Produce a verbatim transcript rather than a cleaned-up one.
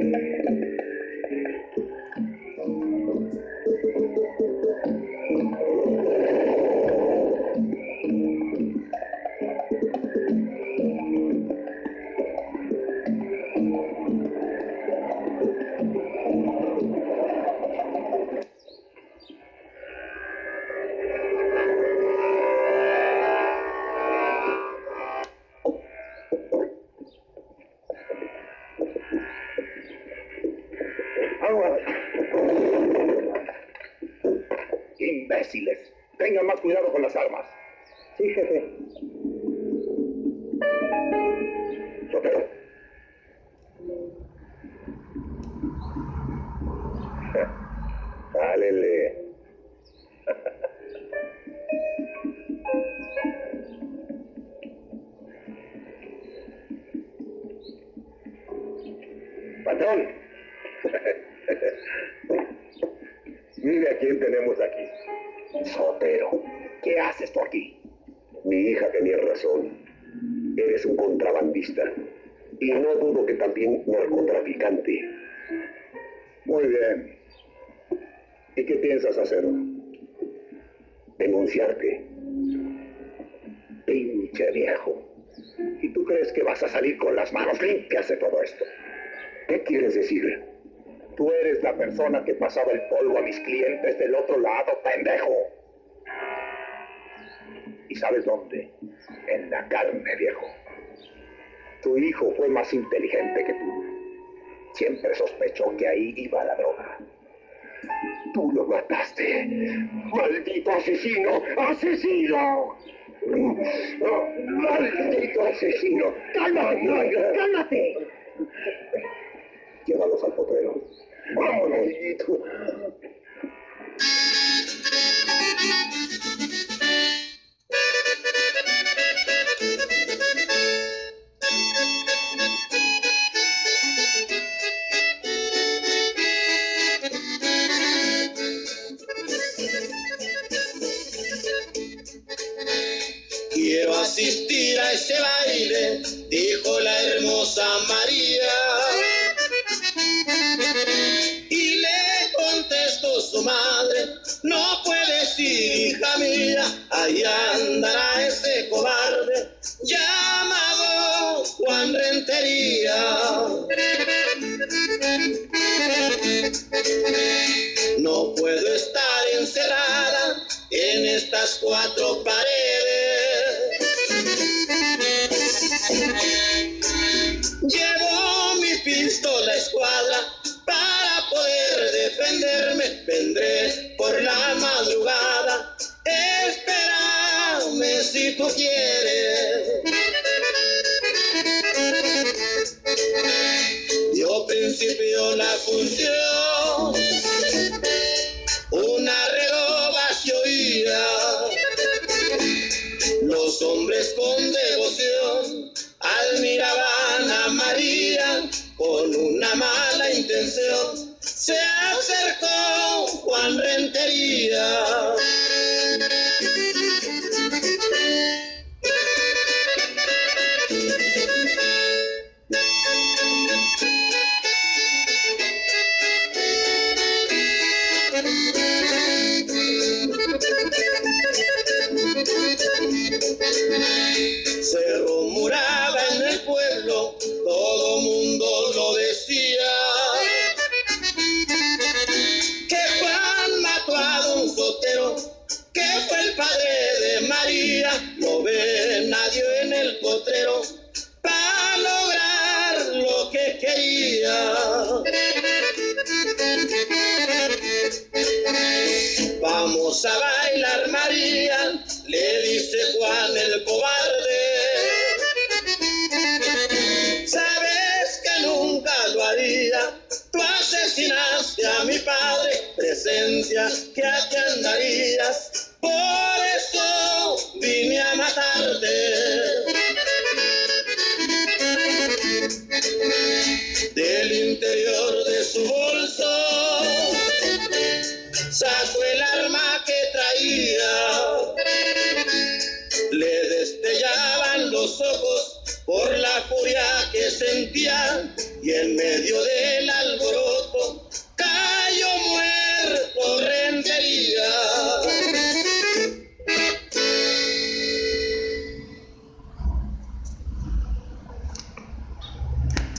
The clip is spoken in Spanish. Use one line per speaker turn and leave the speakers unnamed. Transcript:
Imbéciles. Tengan más cuidado con las armas.
Sí, jefe.
Sotero. Dálele. Patrón. Mire a quién tenemos aquí. Sotero, ¿qué haces tú aquí? Mi hija tenía razón. Eres un contrabandista. Y no dudo que también narcotraficante. Muy bien. ¿Y qué piensas hacer? Denunciarte. Pinche viejo. ¿Y tú crees que vas a salir con las manos limpias de todo esto? ¿Qué quieres decir? Tú eres la persona que pasaba el polvo a mis clientes del otro lado, pendejo. ¿Y sabes dónde? En la carne, viejo. Tu hijo fue más inteligente que tú. Siempre sospechó que ahí iba la droga. Tú lo mataste. ¡Maldito asesino! ¡Asesino! ¡Maldito asesino! ¡Cálmate! ¡Cálmate! Llévalos al potrero. ¡Vámonos, hijito!
Quiero asistir a ese baile, dijo la hermosa María. Y le contestó su madre, no puedes ir, hija mía, ahí andará ese cobarde llamado Juan Rentería. No puedo estar encerrada en estas cuatro paredes. Llevo mi pistola escuadra para poder defenderme. Vendré por la madrugada, espérame si tú quieres. Dio principio la función, una redoba se oía. Los hombres con devoción admiraban a María, con una mala intención se acercó Juan Rentería. Se rumoraba en el pueblo, todo mundo lo decía, que Juan mató a don Sotero, que fue el padre de María. No ve nadie en el potrero para lograr lo que quería. Vamos a bailar, María, le dice Juan el cobarde. Sabes que nunca lo haría, tú asesinaste a mi padre, presencia que aquí andarías, por eso vine a matarte. Del interior de su bolso sacó el arma que traía, le destellaban los ojos por la furia que sentía, y en medio de